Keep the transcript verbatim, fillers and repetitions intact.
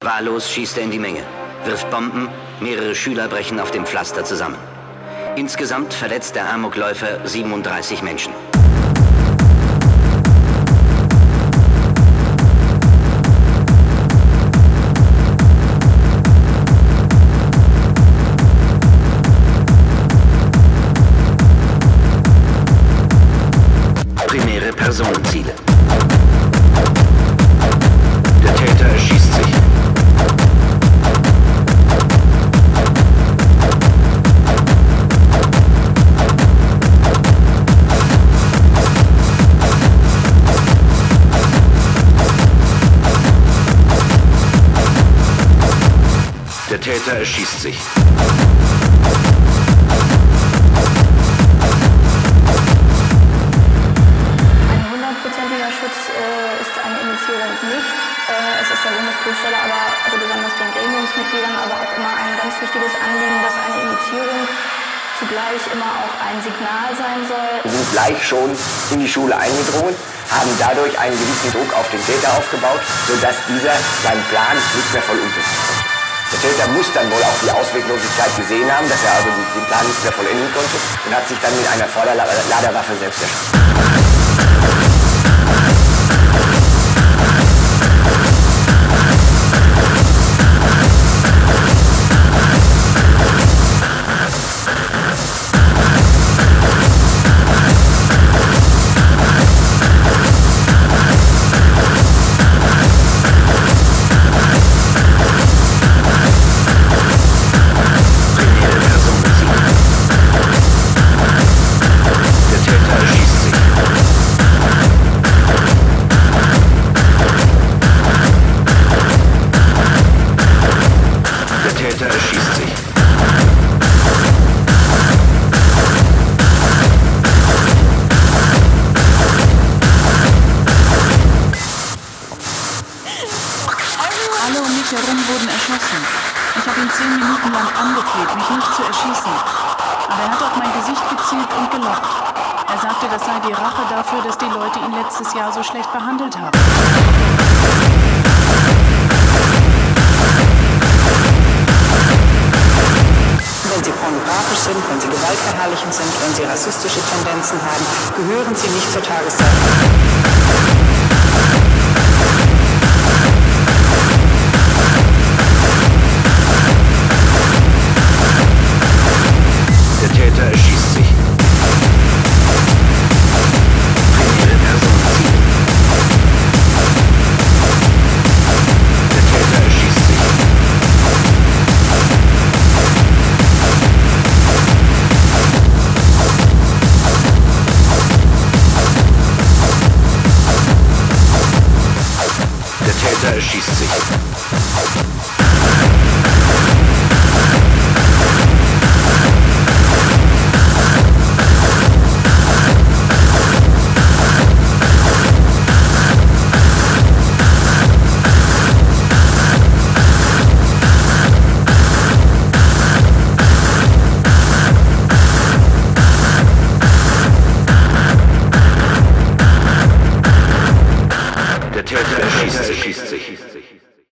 Wahllos schießt er in die Menge, wirft Bomben, mehrere Schüler brechen auf dem Pflaster zusammen. Insgesamt verletzt der Amokläufer siebenunddreißig Menschen. Primäre Personenziele. Der Täter erschießt sich. Der Täter erschießt sich. Hundertprozentiger Schutz äh, ist eine Initiierung nicht. Äh, es ist der Bundesprüfstelle, aber also besonders den Gremiumsmitgliedern, aber auch immer ein ganz wichtiges Anliegen, dass eine Initiierung zugleich immer auch ein Signal sein soll. Wir sind gleich schon in die Schule eingedrungen, haben dadurch einen gewissen Druck auf den Täter aufgebaut, sodass dieser seinen Plan nicht mehr voll umsetzen konnte. Der Täter muss dann wohl auch die Ausweglosigkeit gesehen haben, dass er also den Plan nicht mehr vollenden konnte und hat sich dann mit einer Vorderladerwaffe selbst erschossen. Der Täter erschießt sich. Alle um mich herum wurden erschossen. Ich habe ihn zehn Minuten lang angefleht, mich nicht zu erschießen. Aber er hat auf mein Gesicht gezielt und gelacht. Er sagte, das sei die Rache dafür, dass die Leute ihn letztes Jahr so schlecht behandelt haben. Wenn sie pornografisch sind, wenn sie gewaltverherrlichend sind, wenn sie rassistische Tendenzen haben, gehören sie nicht zur Tageszeitung. Der Täter erschießt sich. Primäre Personenziele. Der Täter erschießt sich. Der Täter erschießt sich.